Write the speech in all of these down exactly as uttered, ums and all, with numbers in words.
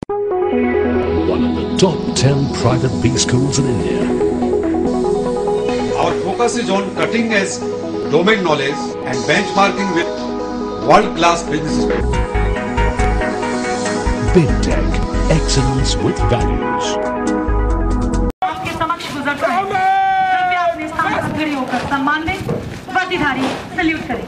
One of the top ten private B schools in India. Our focus is on cutting edge domain knowledge and benchmarking with world-class businesses. BidTech, excellence with values. आपके समक्ष गुजरता है। कृपया अपने स्थान पर खड़े होकर सम्मान दें, वर्दीधारी सल्यूट करें।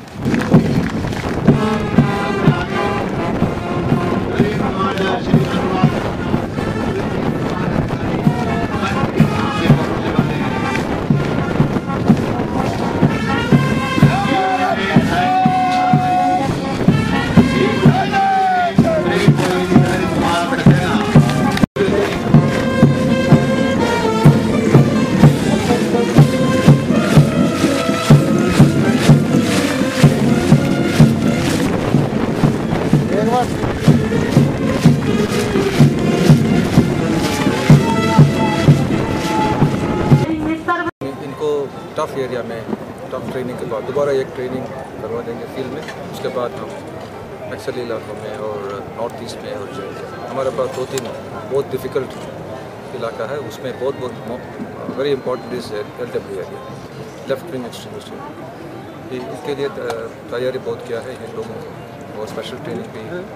इनको टफ एरिया में टफ ट्रेनिंग के बाद दोबारा एक ट्रेनिंग करवा देंगे फील्ड में। उसके बाद हम नक्सली इलाकों में और नॉर्थ ईस्ट में और जाएंगे। हमारे पास दो तीन बहुत डिफ़िकल्ट इलाका है, उसमें बहुत बहुत very important is L W area, left wing extremist. इसके लिए तैयारी बहुत किया है इन लोगों को और स्पेशल ट्रेनिंग भी है।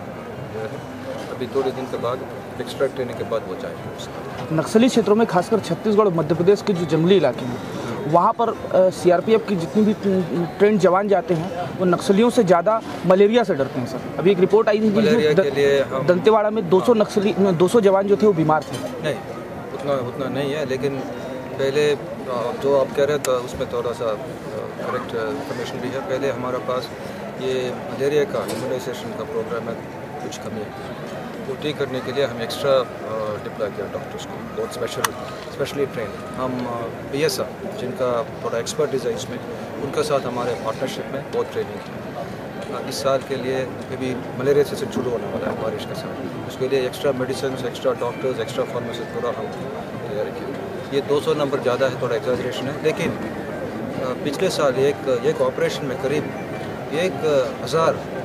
अभी थोड़े दिन के बाद एक्स्ट्रा ट्रेनिंग के बाद वो जाएंगे। नक्सली क्षेत्रों में खासकर छत्तीसगढ़ और मध्य प्रदेश के जो जंगली इलाके हैं वहाँ पर सीआरपीएफ की जितनी भी ट्रेंड जवान जाते हैं वो नक्सलियों से ज़्यादा मलेरिया से डरते हैं सर। अभी एक रिपोर्ट आई थी कि द, द, दंतेवाड़ा में दो सौ नक्सली दो सौ जवान जो थे वो बीमार थे। नहीं, उतना उतना नहीं है, लेकिन पहले जो आप कह रहे थे उसमें थोड़ा सा करेक्ट इन्फॉर्मेशन भी है। पहले हमारे पास ये मलेरिया का इम्यूनाइजेशन का प्रोग्राम है, कुछ कमी है, वो ठीक करने के लिए हम एक्स्ट्रा डिप्लॉय किया डॉक्टर्स को, बहुत स्पेशल स्पेशली ट्रेन। हम पी एस आर जिनका थोड़ा एक्सपर्टीज है इसमें, उनके साथ हमारे पार्टनरशिप में बहुत ट्रेनिंग की। इस साल के लिए अभी मलेरिया से शुरू होने वाला है बारिश के साथ, उसके लिए extra medicine, extra doctors, extra pharmacist पूरा हम तैयारी की। ये दो सौ नंबर ज़्यादा है, थोड़ा एग्जैजरेशन है, लेकिन पिछले साल एक एक ऑपरेशन में करीब एक हज़ार